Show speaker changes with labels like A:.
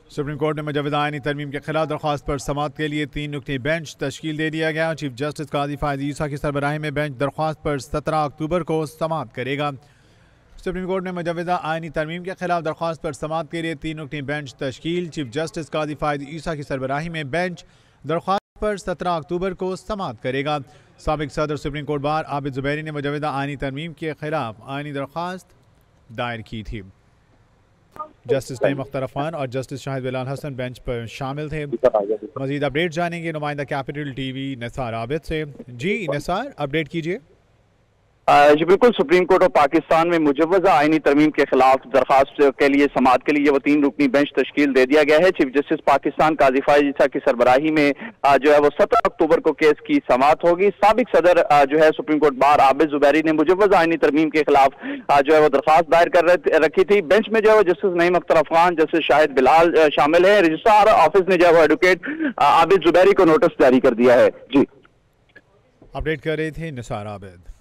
A: Supreme court ने मुजवदा आईनी तरमीम के खिलाफ दरख्वास्त पर समाअत के लिए 3 रुकनी बेंच तश्कील दे दिया गया। चीफ जस्टिस काजी फायद ईसा की सरबराही में बेंच दरख्वास्त पर 17 अक्टूबर को समाअत करेगा। सुप्रीम कोर्ट ने मुजवदा आईनी तरमीम के खिलाफ दरख्वास्त पर समाअत के लिए 3 रुकनी बेंच तश्कील। चीफ जस्टिस काजी फायद ईसा की सरबराही में बेंच दरख्वास्त पर 17 अक्टूबर को समाअत करेगा। साबिक सदर supreme court bar Abid Zuberi ने मुजवदा आईनी तरमीम के खिलाफ आईनी दरख्वास्त दायर की थी। जस्टिस नईम अख्तर अफान और जस्टिस शाहिद बिलाल हसन बेंच पर शामिल थे। मजीद अपडेट जानेंगे नुमाइंदा कैपिटल टीवी निसार आबिद से। जी निसार, अपडेट कीजिए।
B: जी बिल्कुल, सुप्रीम कोर्ट ऑफ पाकिस्तान में मुजवजा आईनी तरमीम के खिलाफ दरखास्त के लिए समाअत के लिए वो 3 रुकनी बेंच तश्कील दे दिया गया है। चीफ जस्टिस पाकिस्तान काजी फायद ईसा की सरबराही में जो है वो 17 अक्टूबर को केस की समाअत होगी। साबिक सदर जो है supreme court bar Abid Zuberi ने मुजवजा आईनी तरमीम के खिलाफ जो है वो दरखास्त दायर कर रखी थी। बेंच में जो है वो जस्टिस नईम अख्तर अफान, जस्टिस शाहिद बिलाल शामिल है। रजिस्ट्रार ऑफिस ने जो है वो एडवोकेट आबिद जुबैरी को नोटिस जारी कर दिया है। जी
A: अपडेट कर रहे थे निसार आबिद।